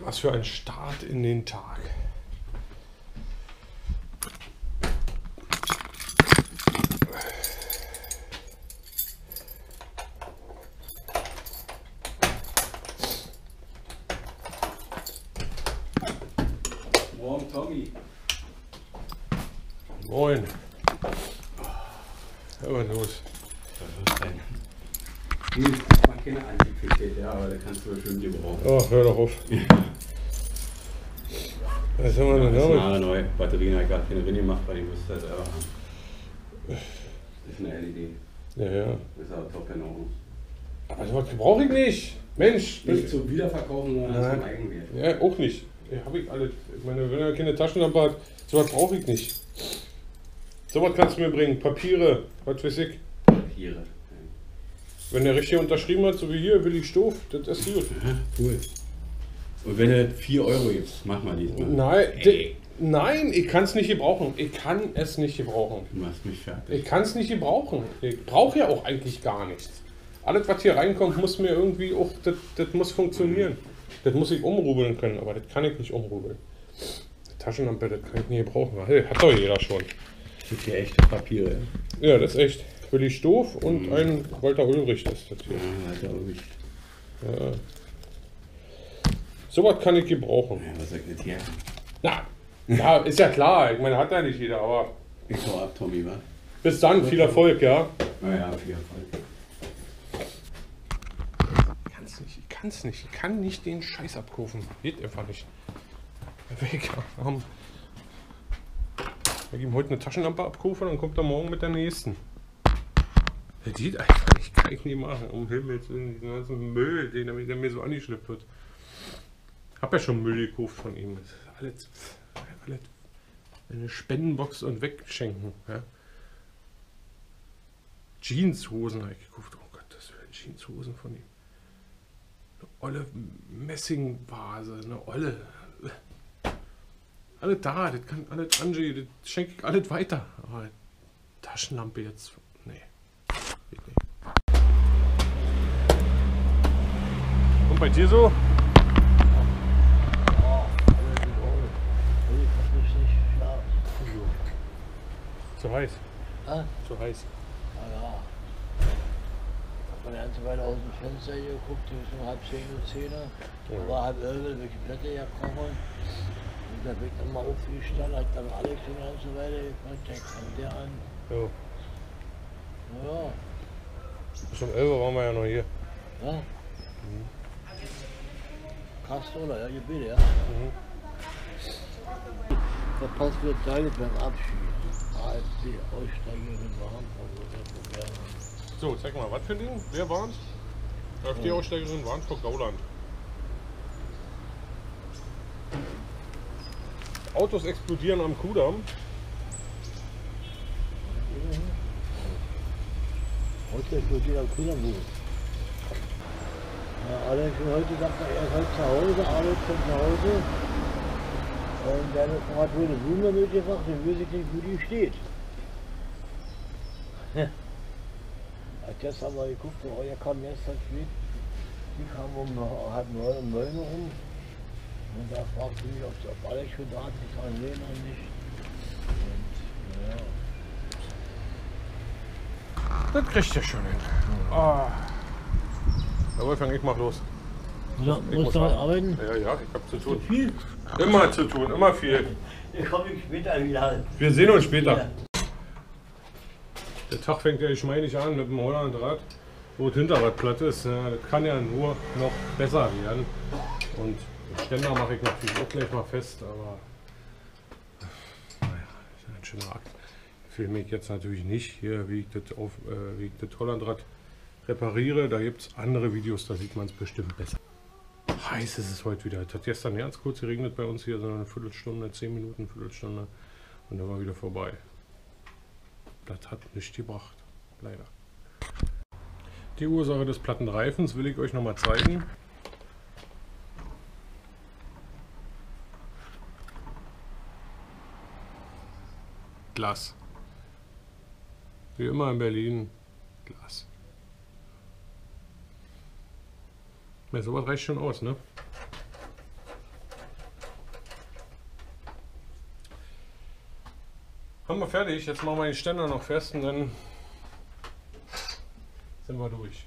Was für ein Start in den Tag. Morgen, Tommy. Moin. Aber los. Hm, mal keine Antiquität, ja, aber da kannst du bestimmt gebrauchen. Oh, hör doch auf. Was haben wir denn Das ist damit? eine neue Batterien, habe ich gerade keine drin gemacht, weil ich wusste das selber haben. Das ist eine LED. Ja, ja. Das ist aber top in Ordnung. Aber sowas brauche ich nicht. Mensch. Nicht zum Wiederverkaufen, sondern Nein. zum Eigenwert. Ja, auch nicht. Ja, habe ich alles. Ich meine, wenn er keine Taschenlampe hat, sowas brauche ich nicht. Sowas kannst du mir bringen. Papiere, was weiß ich. Papiere. Wenn der richtig unterschrieben hat, so wie hier, Willi Stoff, das ist gut. Aha, cool. Und wenn du 4 Euro gibst, mach mal diesmal. Nein, ich kann es nicht gebrauchen. Ich kann es nicht gebrauchen. Du machst mich fertig. Ich kann es nicht gebrauchen. Ich brauche ja auch eigentlich gar nichts. Alles, was hier reinkommt, muss mir irgendwie auch, das muss funktionieren. Das muss ich umrubeln können, aber das kann ich nicht umrubeln. Die Taschenlampe, das kann ich nicht gebrauchen. Hey, hat doch jeder schon. Das sind hier echte Papiere. Ja, das ist echt. Willi Stoff und ein Walter Ulrich ist das hier. Ja, Alter, Ulrich. Ja. Sowas kann ich gebrauchen. Ja, was sagt nicht hier? Na, ja, ist ja klar. Ich meine, hat ja nicht jeder, aber Ich hau ab, Tommy, wa? bis dann, viel Erfolg, ja. Naja, viel Erfolg. Ich kann's nicht. Ich kann nicht den Scheiß abkaufen. Geht einfach nicht. Weg. Wenn ich ihm heute eine Taschenlampe abkaufe, dann kommt er morgen mit der nächsten. Das geht einfach nicht. Kann ich nicht machen. Um Himmels Willen, diesen ganzen Müll, der mir so angeschleppt wird. Hab ja schon Müll gekauft von ihm. Das ist alles in eine Spendenbox und wegschenken. Ja. Jeanshosen habe ich gekauft. Oh Gott, das wären Jeanshosen von ihm. Eine olle Messingvase, eine olle. Alles da, das kann alles Angie, das schenke ich alles weiter. Aber Taschenlampe jetzt, nee. Geht nicht. Und bei dir so? Zu heiß. Ah, Zu heiß. ja. Ich habe eine ganze Weile aus dem Fenster hier geguckt, bis um 9:30 Uhr. Da war 10:30, welche Blätter herkommen. Und da wird dann mal aufgestanden, hat dann Alex und eine ganze Weile gefragt, der kam der an. Jo. Ja, Bis um 11 Uhr waren wir ja noch hier. ja. Krass, oder? Ja, Gebete, ja. Verpasst wird Teile beim Abschied. AfD Aussteigerin Warnburg. So, zeig mal, was für ein Ding? Wer war's? AfD-Aussteigerin Warnburg Gauland. Autos explodieren am Kudamm. Heute explodiert am Kühlerbuch. Ja, Alex heute sagt er ist heute zu Hause, Alex kommt nach Hause. Und der hat wohl eine Blume mitgebracht, dann weiß ich nicht, wo die steht. Gestern mal geguckt, oh, er kam gestern spät. Die kam um 8:30, um 9 Uhr rum. Und da fragte ich mich, ob Alex schon da hat, ich kann sehen oder nicht. Und, ja. Das kriegt ihr schon hin. Ah. Ja, Wolfgang, ich mach los. Ja, Ich musst du muss noch arbeiten? Ja, ja, ich hab zu tun. Viel? Immer zu tun, immer viel. Ich komme später wieder. Wir sehen uns später. Ja. Der Tag fängt ja geschmeidig an mit dem Hollandrad, wo das Hinterrad platt ist. Ja, das kann ja nur noch besser werden. Und den Ständer mache ich natürlich auch gleich mal fest, aber naja, das ist ein schöner Akt. Filme ich jetzt natürlich nicht hier, wie ich das Hollandrad repariere. Da gibt es andere Videos, da sieht man es bestimmt besser. Heiß ist es heute wieder. Es hat gestern ganz kurz geregnet bei uns hier, so eine Viertelstunde, 10 Minuten, Viertelstunde und dann war wieder vorbei. Das hat nichts gebracht, leider. Die Ursache des platten Reifens will ich euch noch mal zeigen. Glas. Wie immer in Berlin, Glas. Ja, sowas reicht schon aus, ne? haben wir fertig. Jetzt machen wir die Ständer noch fest und dann sind wir durch.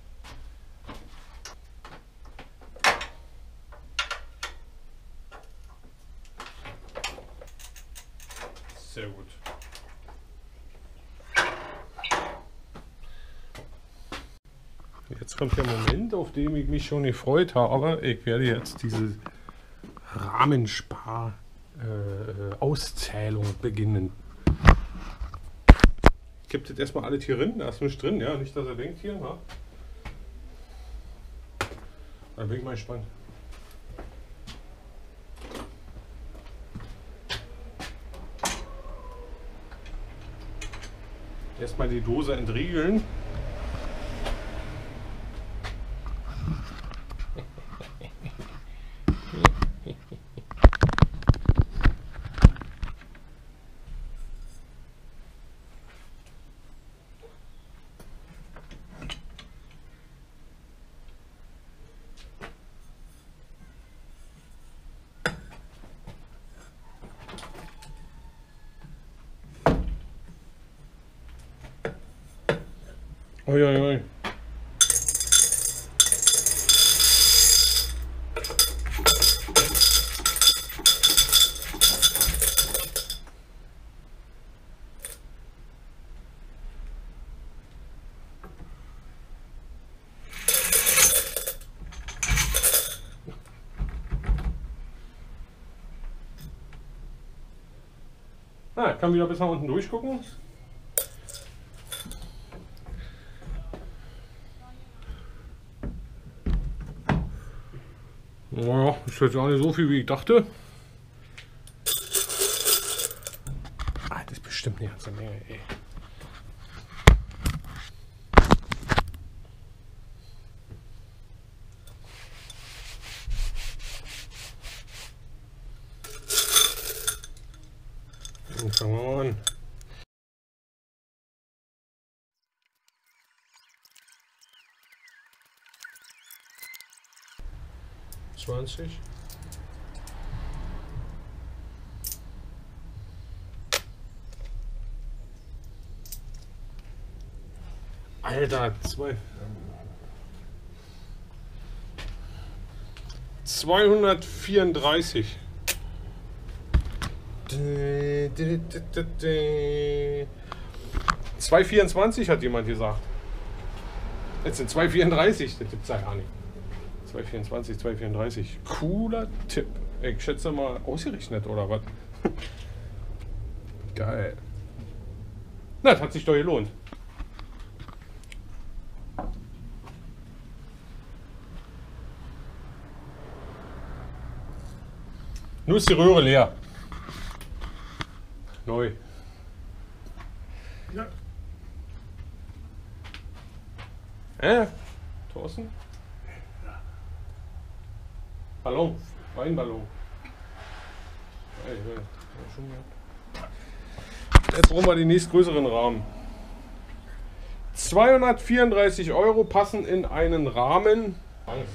Sehr gut. Jetzt kommt der Moment, auf den ich mich schon gefreut habe. Ich werde jetzt diese Rahmenspar-Auszählung beginnen. Ich gebe jetzt erstmal alles hier drin, da ist nichts drin, ja, nicht, dass er denkt hier. Ja. Dann bin ich mal gespannt. Erstmal die Dose entriegeln. Oi, oi, oi. Ah, ich kann wieder bis nach unten durchgucken. Naja, ist jetzt auch nicht so viel, wie ich dachte. Ah, das ist bestimmt eine ganze Menge, ey. Dann fangen wir mal an. Alter, 234. 224 hat jemand gesagt. Jetzt sind 234, das gibt's ja gar nicht. 224, 234. Cooler Tipp. Ich schätze mal ausgerechnet oder was? Geil. Na, das hat sich doch gelohnt. Nur ist die Röhre leer. Neu. Ja. Thorsten? Ballon. Weinballon. Jetzt brauchen wir den nächstgrößeren Rahmen. 234 € passen in einen Rahmen. Angst.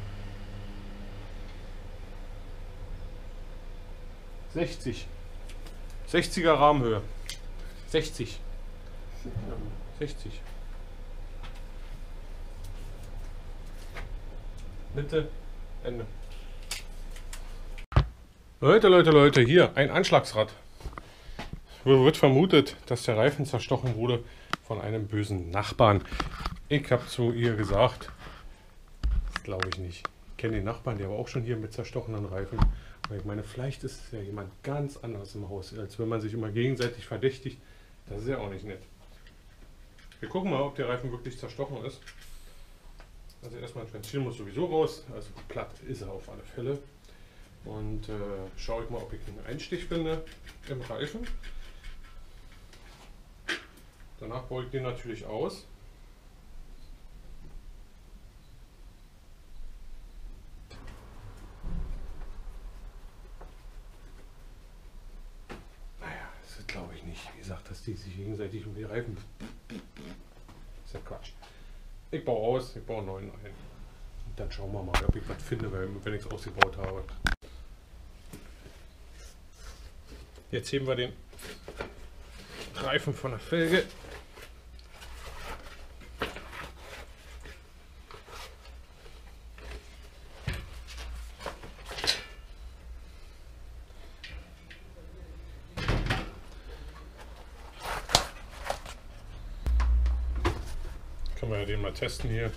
60. 60er Rahmenhöhe. 60. 60. Mitte, Ende. Leute, hier ein Anschlagsrad. Wird vermutet, dass der Reifen zerstochen wurde von einem bösen Nachbarn. Ich habe zu ihr gesagt, das glaube ich nicht. Ich kenne den Nachbarn, der war auch schon hier mit zerstochenen Reifen. Aber ich meine, vielleicht ist ja jemand ganz anders im Haus, als wenn man sich immer gegenseitig verdächtigt. Das ist ja auch nicht nett. Wir gucken mal, ob der Reifen wirklich zerstochen ist. Also erstmal ein Ventil muss sowieso raus, also platt ist er auf alle Fälle. Und schaue ich mal, ob ich einen Einstich finde im Reifen. Danach baue ich den natürlich aus. Naja, das glaube ich nicht. Wie gesagt, dass die sich gegenseitig um die Reifen... Das ist ja Quatsch. Ich baue aus, ich baue einen neuen ein. Und dann schauen wir mal, ob ich was finde, wenn ich es ausgebaut habe. Jetzt heben wir den Reifen von der Felge. Können wir ja den mal testen hier.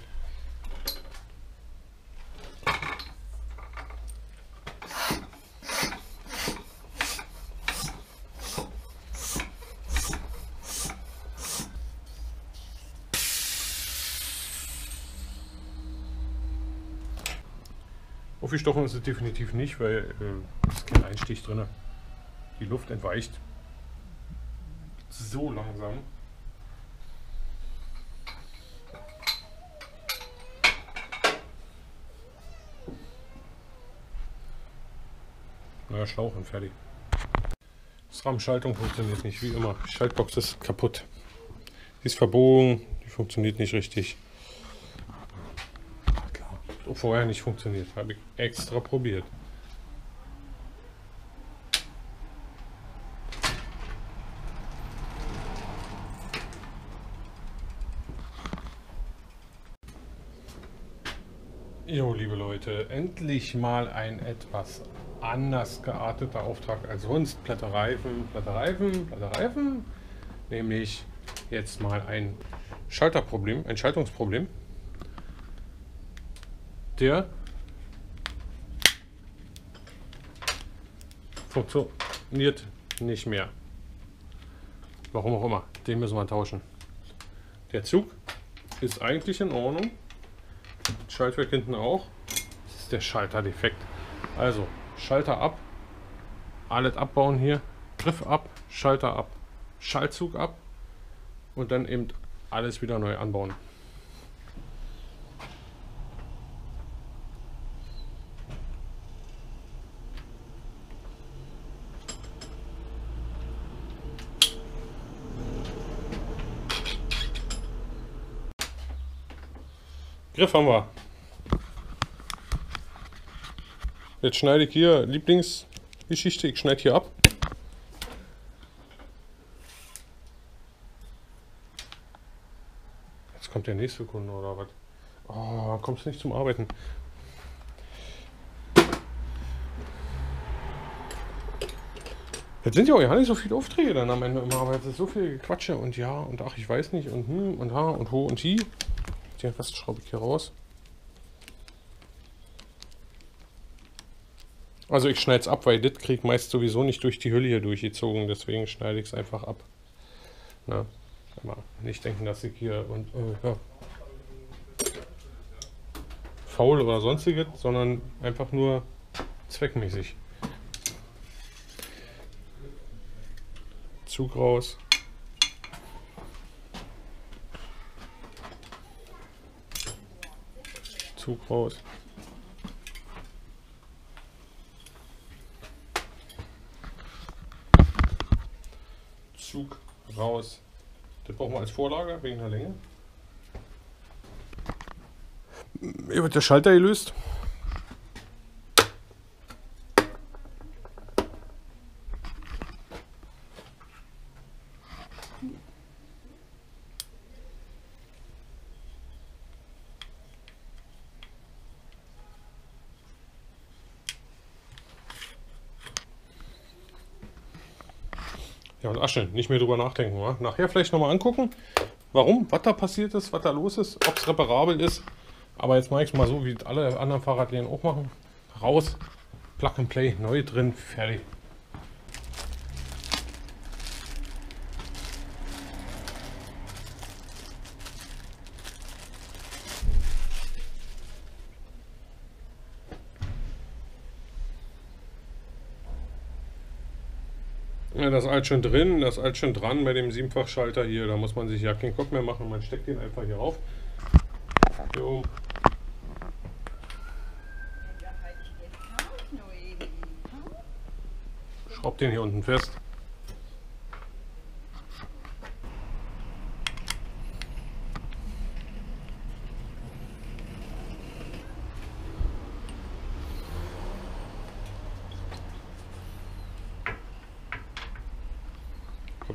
Aufgestochen ist es definitiv nicht, weil es ist kein Einstich drin. Die Luft entweicht so langsam. Neuer Schlauch und fertig. SRAM-Schaltung funktioniert nicht, wie immer. Die Schaltbox ist kaputt. Die ist verbogen, die funktioniert nicht richtig. Klar, hat vorher nicht funktioniert, habe ich extra probiert. Jo, liebe Leute, endlich mal ein etwas anders gearteter Auftrag als sonst. Platte Reifen, platte Reifen, platte Reifen. Nämlich jetzt mal ein Schalterproblem, ein Schaltungsproblem. Der funktioniert nicht mehr. Warum auch immer. Den müssen wir tauschen. Der Zug ist eigentlich in Ordnung. Schaltwerk hinten auch. Das ist der Schalterdefekt. Also Schalter ab, alles abbauen hier, Griff ab, Schalter ab, Schaltzug ab und dann eben alles wieder neu anbauen. Griff haben wir. Jetzt schneide ich hier Lieblingsgeschichte, ich schneide hier ab. Jetzt kommt der nächste Kunde oder was? Oh, kommst nicht zum Arbeiten. Jetzt sind ja auch ja nicht so viele Aufträge dann am Ende immer, aber jetzt ist so viel Quatsche und ja und ach, ich weiß nicht und und ha und ho und hi. Den Rest schraube ich hier raus. Also ich schneide es ab, weil das kriege ich meist sowieso nicht durch die Hülle hier durchgezogen, deswegen schneide ich es einfach ab. Na, aber nicht denken, dass ich hier und ja, faul oder sonstiges, sondern einfach nur zweckmäßig. Zug raus. Zug raus. Zug raus. Das brauchen wir als Vorlage wegen der Länge. Hier wird der Schalter gelöst. Ja, und Asche, nicht mehr drüber nachdenken. Wa? Nachher vielleicht nochmal angucken, warum, was da passiert ist, was da los ist, ob es reparabel ist. Aber jetzt mache ich es mal so, wie alle anderen Fahrradläden auch machen. Raus, Plug and Play, neu drin, fertig. Ja, das ist alles schon drin, das ist alles schon dran bei dem 7-fach-Schalter hier. Da muss man sich ja keinen Kopf mehr machen. Man steckt den einfach hier rauf. So. Schraubt den hier unten fest.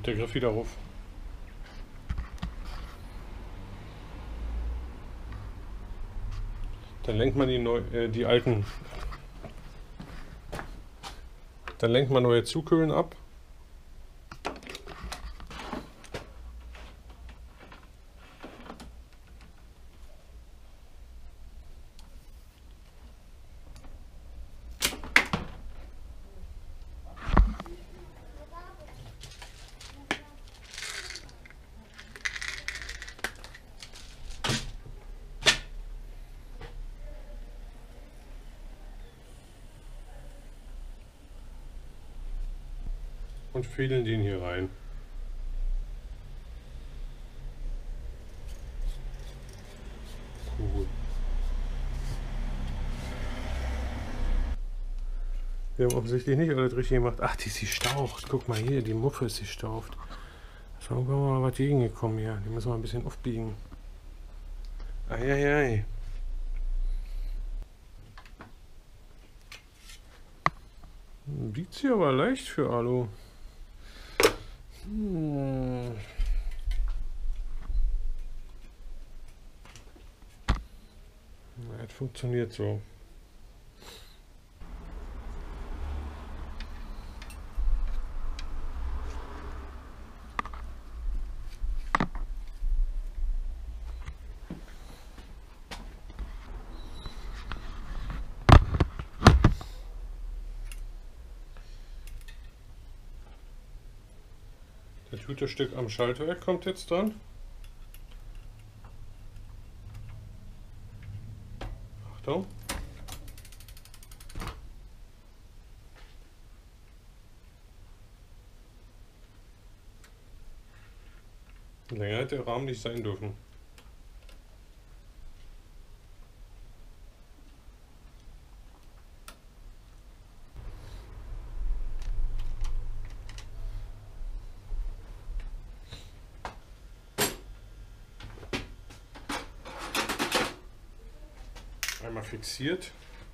kommt der Griff wieder rauf. Dann lenkt man die alten. Dann lenkt man neue Zugkühlen ab. Und fädeln den hier rein. Cool. Wir haben offensichtlich nicht alles richtig gemacht. Ach, die ist gestaucht. Guck mal hier, die Muffe ist gestaucht. So, können wir mal was gegengekommen hier. Die müssen wir ein bisschen aufbiegen. Eieiei. Wiegt sie aber leicht für Alu. Das funktioniert so. Das gute Stück am Schaltwerk kommt jetzt dran. Achtung. Länger hätte der Rahmen nicht sein dürfen. Einmal fixiert.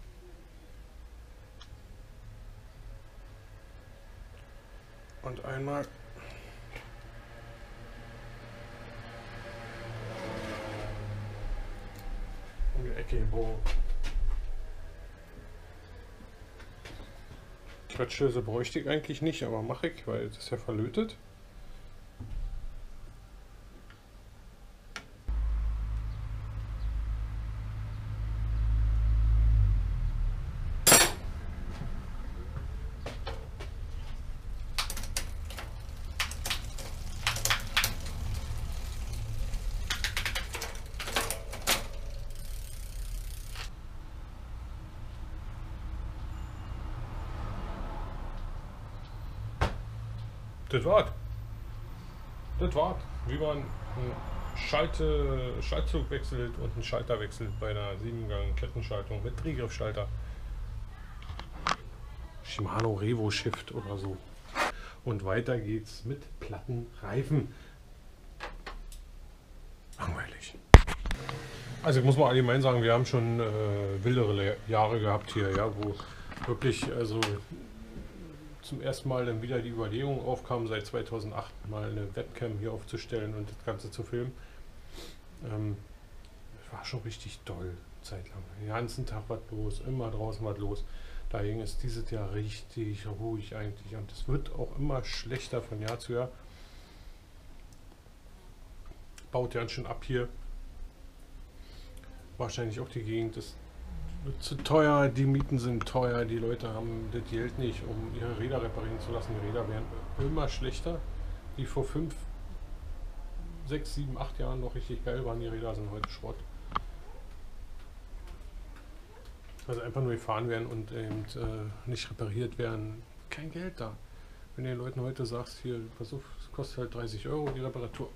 Und einmal um die Ecke gebogen. Quetschhülse bräuchte ich eigentlich nicht, aber mache ich, weil das ist ja verlötet. Das war's. Das war's. Wie man einen Schaltzug wechselt und einen Schalter wechselt bei einer 7-Gang-Kettenschaltung mit Drehgriffschalter. Shimano Revo Shift oder so. Und weiter geht's mit Plattenreifen. Langweilig. Also ich muss mal allgemein sagen, wir haben schon wildere Jahre gehabt hier, ja, wo wirklich also zum ersten Mal dann wieder die Überlegung aufkam, seit 2008 mal eine Webcam hier aufzustellen und das Ganze zu filmen. War schon richtig doll, zeitlang. Den ganzen Tag was los, immer draußen was los. Dagegen ist dieses Jahr richtig ruhig eigentlich und es wird auch immer schlechter von Jahr zu Jahr. Baut ja schon ab hier. Wahrscheinlich auch die Gegend ist zu teuer, die Mieten sind teuer, die Leute haben das Geld nicht, um ihre Räder reparieren zu lassen. Die Räder werden immer schlechter. Die vor 5, 6, 7, 8 Jahren noch richtig geil waren, die Räder sind heute Schrott. Also einfach nur gefahren werden und eben, nicht repariert werden. Kein Geld da. Wenn du den Leuten heute sagst, hier, pass auf, es kostet halt 30 Euro die Reparatur.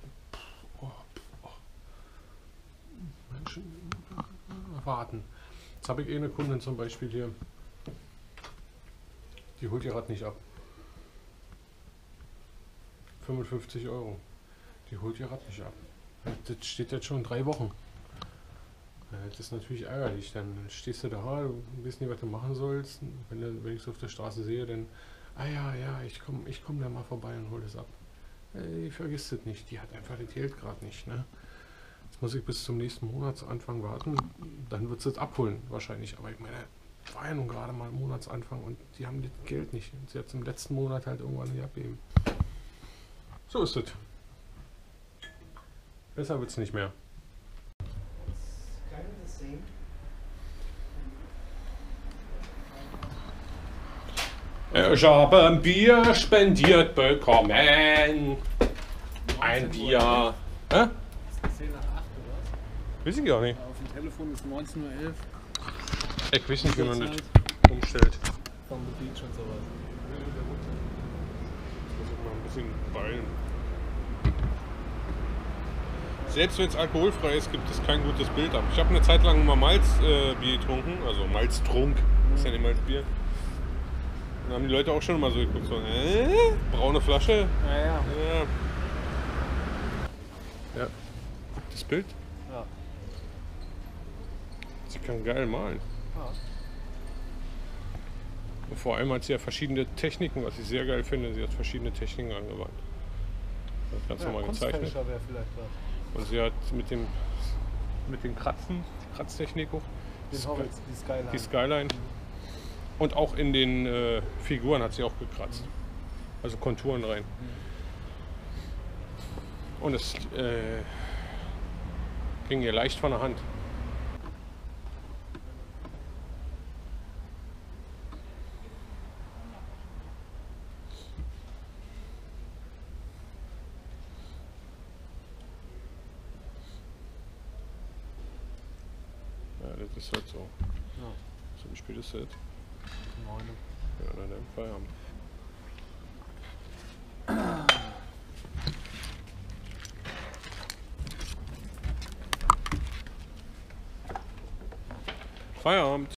Menschen warten. Jetzt habe ich eine Kundin zum Beispiel hier, die holt ihr Rad nicht ab. 55 Euro. Die holt ihr Rad nicht ab. Das steht jetzt schon 3 Wochen. Das ist natürlich ärgerlich. Dann stehst du da, du weißt nicht, was du machen sollst. Wenn ich es auf der Straße sehe, dann, ah ja, ich komm da mal vorbei und hol das ab. ey, vergiss das nicht, die hat einfach das Geld gerade nicht. Ne? Jetzt muss ich bis zum nächsten Monatsanfang warten, dann wird sie es abholen wahrscheinlich. Aber ich meine, war ja nun gerade mal Monatsanfang und die haben das Geld nicht. Und sie hat es im letzten Monat halt irgendwann nicht abgeben. So ist es. Besser wird es nicht mehr. Ich habe ein Bier spendiert bekommen. Ein Bier. Hä? 10 nach 8 oder was? Weiß ich auch nicht. Auf dem Telefon ist 19:11 Uhr. Ich weiß nicht, wie man das umstellt. Von The Beach und sowas. Ich muss auch mal ein bisschen beilen. Selbst wenn es alkoholfrei ist, gibt es kein gutes Bild ab. Ich habe eine Zeit lang immer Malzbier getrunken, also Malztrunk, ist ja nicht Malzbier. Dann haben die Leute auch schon mal so geguckt, so, braune Flasche. Ja. Ja. Das Bild? Ja. Sie kann geil malen. Ja. Und vor allem hat sie ja verschiedene Techniken, was ich sehr geil finde. Sie hat verschiedene Techniken angewandt. Das ist ganz normal gezeichnet. Kunstfälscher wäre vielleicht was. Und sie hat mit den Kratzen, die Kratztechnik auch, Den Hobbits, die Skyline. die Skyline. Und auch in den Figuren hat sie auch gekratzt. Also Konturen rein. Und es ging ihr leicht von der Hand. Ja, das ist halt so. Ja. So wie spät ist das? 9. Ja, dann im Feierabend. Feierabend.